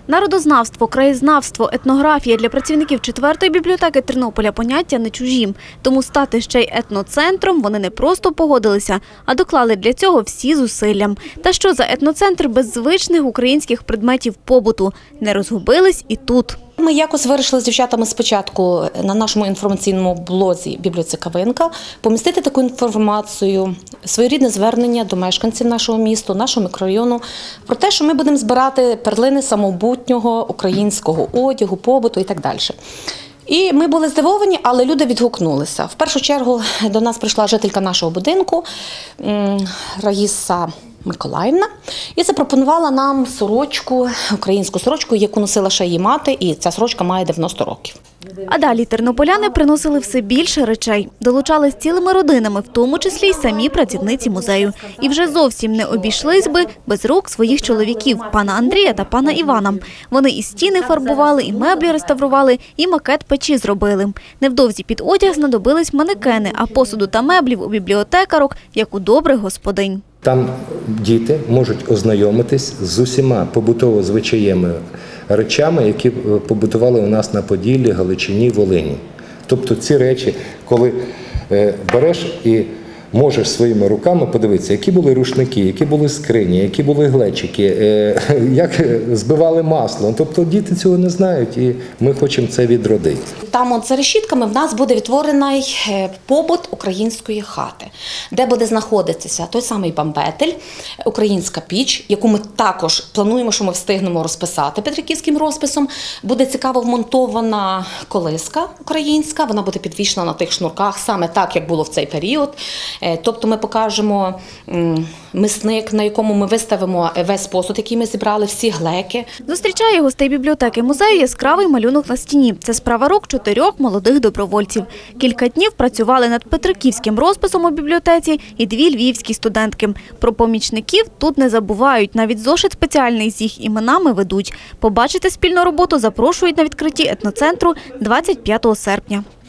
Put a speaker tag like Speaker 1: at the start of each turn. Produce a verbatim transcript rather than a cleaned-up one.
Speaker 1: Народознавство, краєзнавство, етнографія для працівників четвертої бібліотеки Тернополя поняття не чужі. Тому стати ще й етноцентром вони не просто погодилися, а доклали для цього всі зусилля. Та що за етноцентр без звичних українських предметів побуту? Не розгубились і тут.
Speaker 2: Ми якось вирішили з дівчатами спочатку на нашому інформаційному блозі «Бібліоцікавинка» помістити таку інформацію, своєрідне звернення до мешканців нашого міста, нашого мікрорайону про те, що ми будемо збирати перлини самобутнього українського одягу, побуту і так далі. І ми були здивовані, але люди відгукнулися. В першу чергу до нас прийшла жителька нашого будинку Раїса Миколаївна і запропонувала нам сорочку, українську сорочку, яку носила ще її мати, і ця сорочка має дев'яносто років.
Speaker 1: А далі тернополяни приносили все більше речей. Долучались цілими родинами, в тому числі й самі працівниці музею. І вже зовсім не обійшлись би без рук своїх чоловіків – пана Андрія та пана Івана. Вони і стіни фарбували, і меблі реставрували, і макет печі зробили. Невдовзі під одяг знадобились манекени, а посуду та меблів у бібліотекарок, як у добрих господинь.
Speaker 3: Там діти можуть ознайомитись з усіма побутово-звичаєвими речами, які побутували у нас на Поділлі, Галичині, Волині. Тобто ці речі, коли береш і можеш своїми руками подивитися, які були рушники, які були скрині, які були глечики, як збивали масло. Тобто діти цього не знають і ми хочемо це відродити.
Speaker 2: Там от за решітками в нас буде відтворений побут української хати, де буде знаходитися той самий бамбетель, українська піч, яку ми також плануємо, що ми встигнемо розписати петриківським розписом. Буде цікаво вмонтована колиска українська, вона буде підвішена на тих шнурках, саме так, як було в цей період. Тобто ми покажемо мисник, на якому ми виставимо весь посуд, який ми зібрали, всі глеки.
Speaker 1: Зустрічає гостей бібліотеки музею яскравий малюнок на стіні. Це справа рук чотирьох молодих добровольців. Кілька днів працювали над петриківським розписом у бібліотеці і дві львівські студентки. Про помічників тут не забувають. Навіть зошит спеціальний з їх іменами ведуть. Побачити спільну роботу запрошують на відкритті етноцентру двадцять п'ятого серпня.